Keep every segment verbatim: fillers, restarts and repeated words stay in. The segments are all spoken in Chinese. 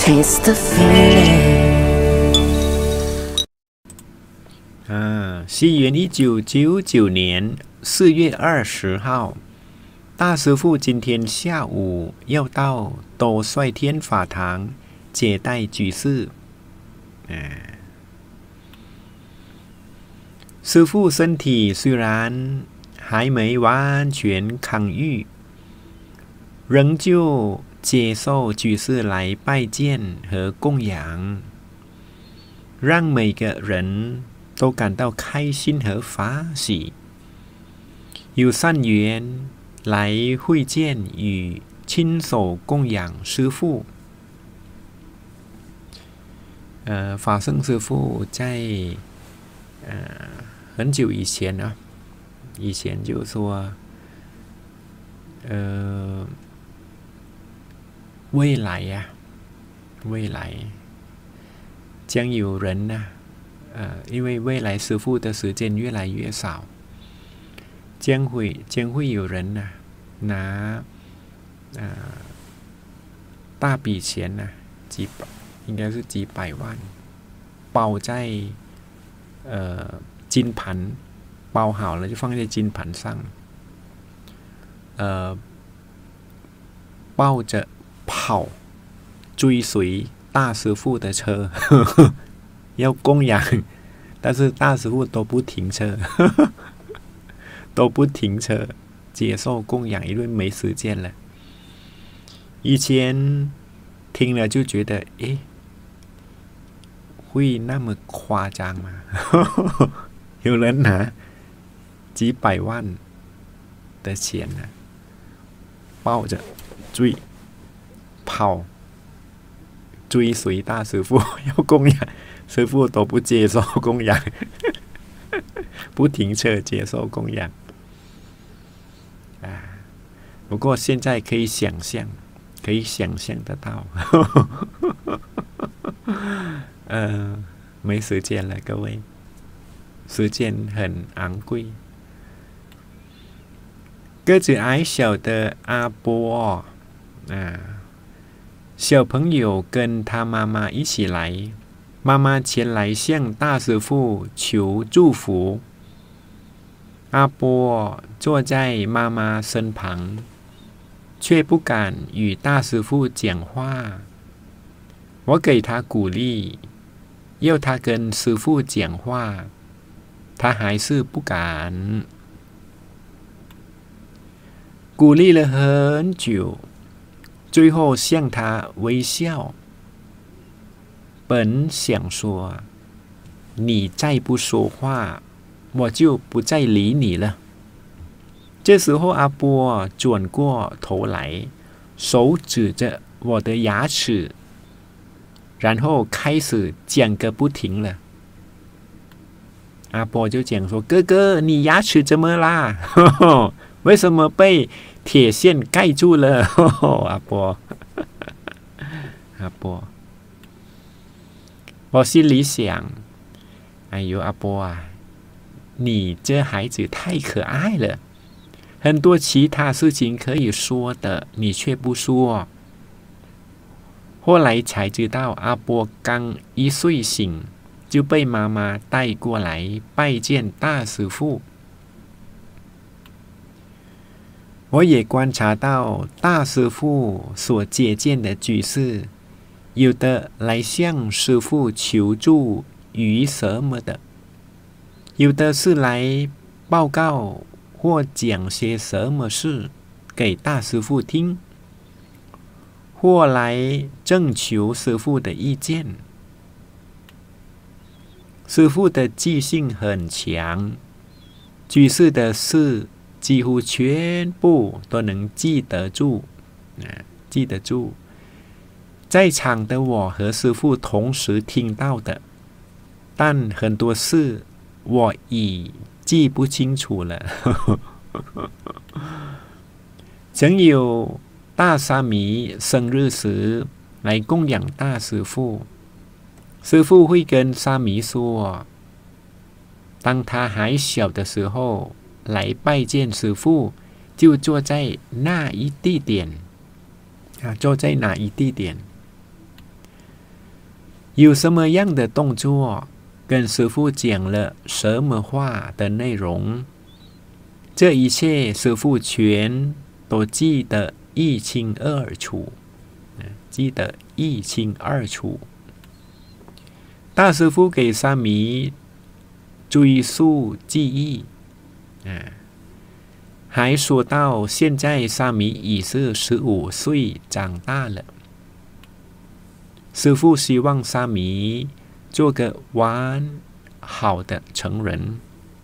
Taste the feeling。 啊，西元一九九九年四月二十号，大师父今天下午要到斗率天法堂接待居士。啊，师父身体虽然还没完全康愈，仍旧接受居士来拜见和供养，让每个人都感到开心和法喜，有善缘来会见与亲手供养师父。呃，法圣师父在呃很久以前啊，以前就说，呃，未来呀、啊，未来将有人呢、啊。呃，因为未来师父的时间越来越少，将会将会有人呢、啊、拿呃大笔钱呢、啊，几百应该是几百万，包在呃金盘，包好了就放在金盘上，呃，抱着跑追随大师父的车。呵呵要供养，但是大师父都不停车，呵呵都不停车接受供养，因为没时间了。以前听了就觉得，诶，会那么夸张吗？呵呵有人拿几百万的钱呢、啊，抱着追跑追随大师父要供养。师父都不接受供养，不停车接受供养啊！不过现在可以想象，可以想象得到，呃，没时间了，各位，时间很昂贵。个子矮小的阿波啊，小朋友跟他妈妈一起来。妈妈前来向大师父求祝福，阿波坐在妈妈身旁，却不敢与大师父讲话。我给他鼓励，要他跟师父讲话，他还是不敢。鼓励了很久，最后向他微笑。本想说，你再不说话，我就不再理你了。这时候阿波转过头来，手指着我的牙齿，然后开始讲个不停了。阿波就讲说：“哥哥，你牙齿怎么啦？呵呵为什么被铁线盖住了？”呵呵阿波，阿波。我心里想，哎呦，阿波啊，你这孩子太可爱了，很多其他事情可以说的，你却不说。后来才知道，阿波刚一睡醒，就被妈妈带过来拜见大师父。我也观察到，大师父所接见的居士，有的来向师父求助于什么的，有的是来报告或讲些什么事给大师父听，或来征求师父的意见。师父的记性很强，居士的事几乎全部都能记得住，啊，记得住。在场的我和师父同时听到的，但很多事我已记不清楚了。曾有大沙弥生日时来供养大师父，师父会跟沙弥说，当他还小的时候来拜见师父，就坐在那一地点啊，坐在哪一地点。 有什么样的动作，跟师父讲了什么话的内容，这一切师父全都记得一清二楚，记得一清二楚。大师父给沙弥追溯记忆，还说到现在沙弥已是十五岁长大了。师父希望沙弥做个完好的成人，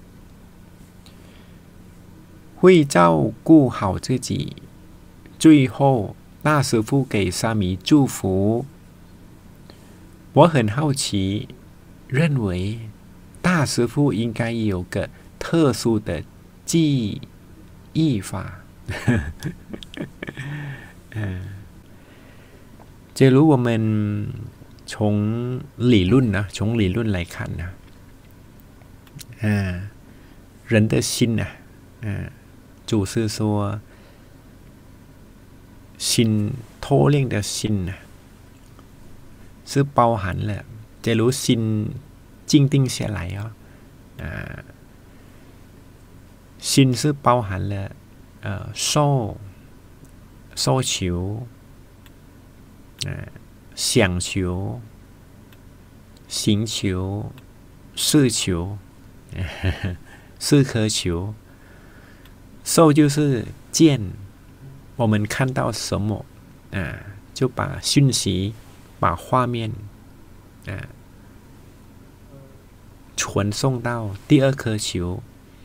会照顾好自己。最后，大师父给沙弥祝福。我很好奇，认为大师父应该有个特殊的记忆法。嗯，假如我们从理论呢，从理论来看呢，啊，人的心呢，啊，祖师说，心脱令的心呢，是包含了，假如心静定下来啊、哦，啊，心是包含了呃受受求。想求、行求、事求、事可求。受就是见，我们看到什么啊，就把讯息、把画面啊传送到第二颗球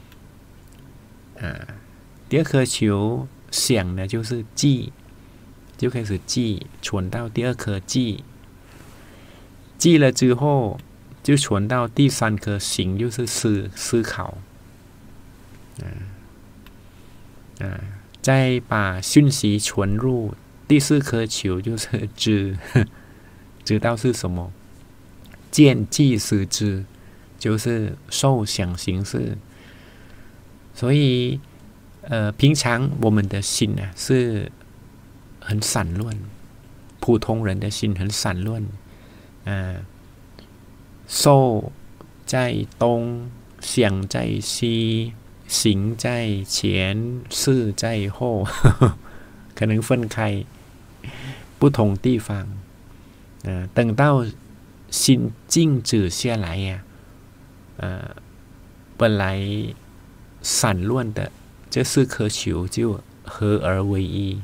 啊，第二颗球想的就是记。就开始记，传到第二颗记，记了之后就传到第三颗行，就是思思考，啊啊，再把讯息传入第四颗球，就是知，知道是什么，见记思知，就是受想行识。所以，呃，平常我们的心呢是很散乱，普通人的心很散乱，啊，受在东，想在西，行在前，事在后，呵呵可能分开不同地方，啊，等到心静止下来呀、啊，啊，本来散乱的这四颗球就合而为一。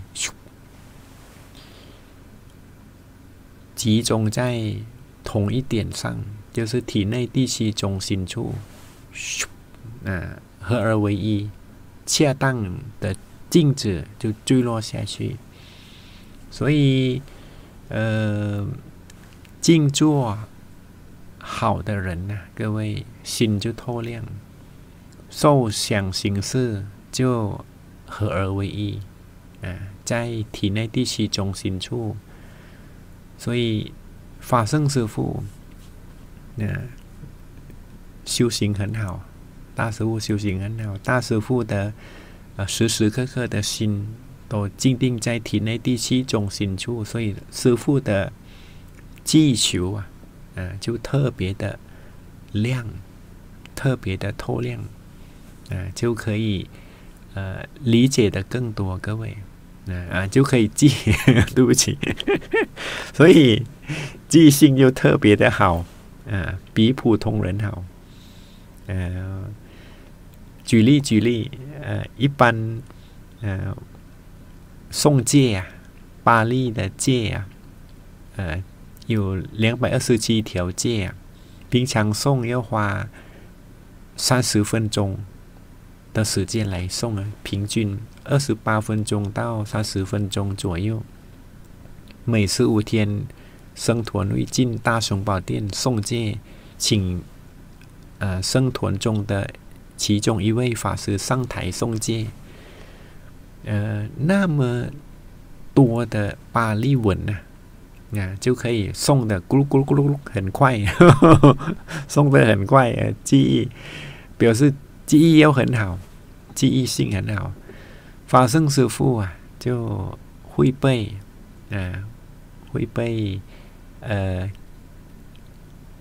集中在同一点上，就是体内第七中心处，啊，合而为一，恰当的静止就坠落下去。所以，呃，静坐好的人呢、啊，各位心就透亮，受想行识就合而为一，啊，在体内第七中心处。所以法圣师父，呃，修行很好，大师父修行很好，大师父的呃时时刻刻的心都静定在体内第七中心处，所以师父的记求啊，呃，就特别的亮，特别的透亮，呃，就可以呃理解的更多，各位。啊，就可以记，对不起，所以记性就特别的好，啊，比普通人好。呃，举例举例，呃，一般呃诵戒啊，巴利的戒啊，呃，有两百二十七条戒啊，平常诵要花三十分钟的时间来诵啊，平均二十八分钟到三十分钟左右。每十五天，僧团会进大雄宝殿诵戒，请呃僧团中的其中一位法师上台诵戒。呃，那么多的巴利文啊，啊就可以诵的咕噜咕噜咕噜很快，诵的很快，呃，记忆表示记忆又很好，记忆性很好。法圣师父啊，就会背，啊，会背，呃，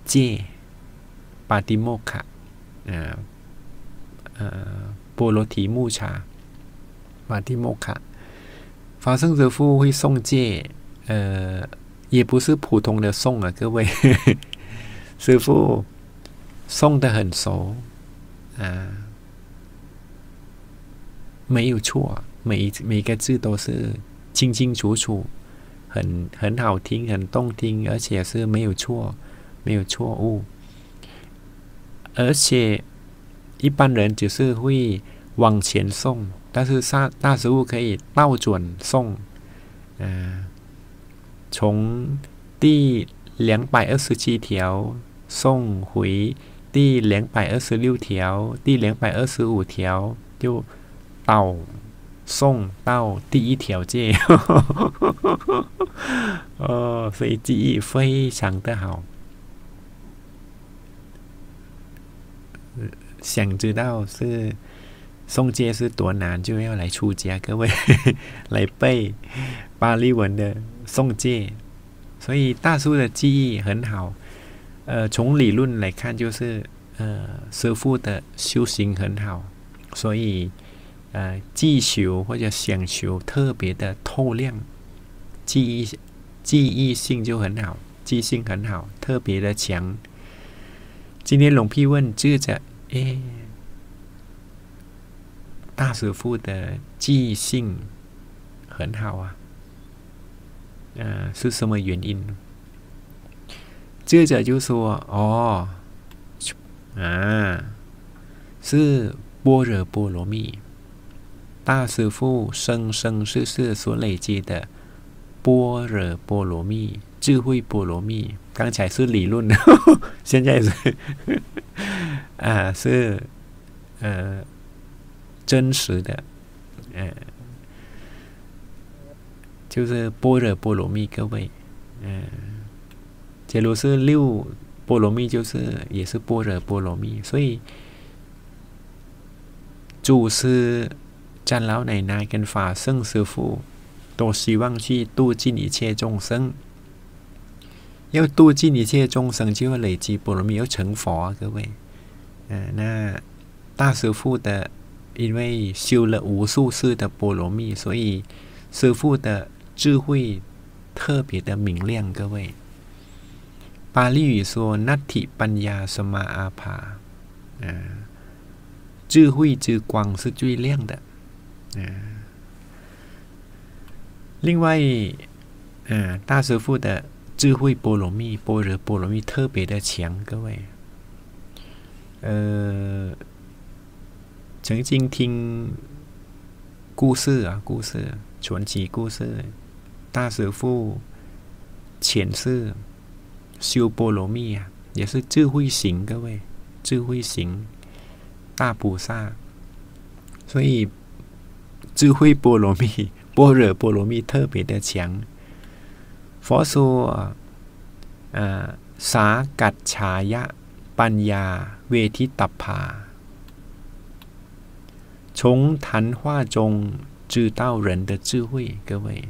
戒ปาติโมกขะ波罗提木茶ปาติโมกขะ法圣者父会诵戒呃也不是普通的诵啊各位师父诵得很熟啊没有错每每个字都是清清楚楚很很好听很动听而且是没有错没有错误而且一般人只是会往前诵但是大师父可以倒转诵呃从第两百二十七条诵回第两百二十六条第两百二十五条就倒诵到第一条戒哦所以记忆非常的好想知道是诵戒是多难就要来出家各位来背巴利文的诵戒所以大叔的记忆很好呃从理论来看就是呃师父的修行很好所以呃记修或者想修特别的透亮记忆记忆性就很好记性很好特别的强今天หลวงพี่问智者诶大师父的记性很好啊呃是什么原因智者就说哦啊是般若波罗蜜大师父生生世世所累积的般若波罗蜜智慧波罗蜜刚才是理论现在是啊是呃真实的呃就是般若波罗蜜各位呃假如是六波罗蜜就是也是般若波罗蜜所以祖师长老奶奶跟法圣师父都希望去度尽一切众生要度尽一切众生就要累积波罗蜜要成佛啊各位呃那大师父的因为修了无数世的波罗蜜所以师父的智慧特别的明亮各位巴利语说นัตถิปัญญาสมาอาภา智慧之光是最亮的另外大师父的智慧波罗蜜般若波罗蜜特别的强各位呃曾经听故事啊故事传奇故事大师父前世修波罗蜜啊也是智慧型各位智慧型大菩萨所以智慧波罗蜜般若波罗蜜特别的强佛说呃สากัจฉายะปัญญาเวทิตัพพา从谈话中知道人的智慧各位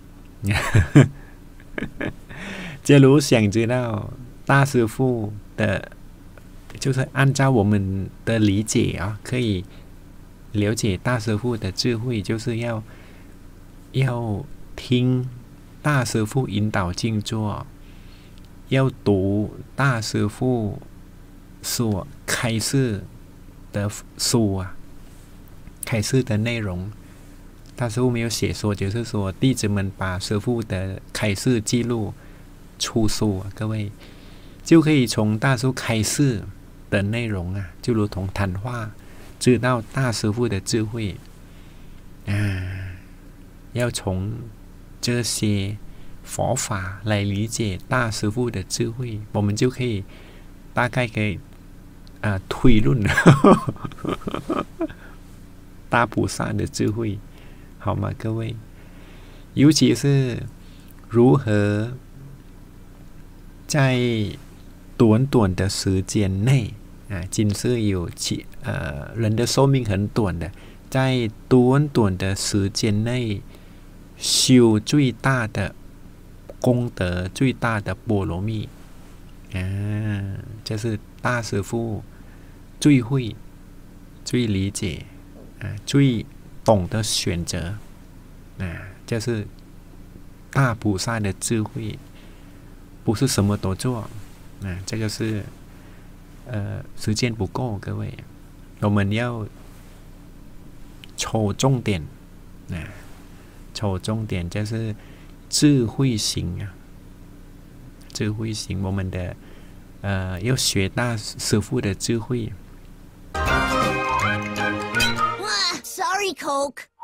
假如想知道大师父的就是按照我们的理解啊可以了解大师父的智慧就是要要听大师父引导静坐要读大师父所开示的书啊开示的内容大师父没有写说就是说弟子们把师父的开示记录出书啊各位就可以从大师父开示的内容啊就如同谈话知道大师父的智慧啊要从这些佛法来理解大师父的智慧我们就可以大概可以啊推论大菩萨的智慧好吗各位尤其是如何在短短的时间内啊今世有其呃人的寿命很短的在短短的时间内修最大的功德最大的波罗蜜啊，这是大师傅最会、最理解啊、最懂得选择啊，这是大菩萨的智慧，不是什么都做啊。这个是呃，时间不够，各位，我们要抽重点啊，抽重点就是智慧型啊，智慧型，我们的呃要学大师傅的智慧。 Sorry, Coke.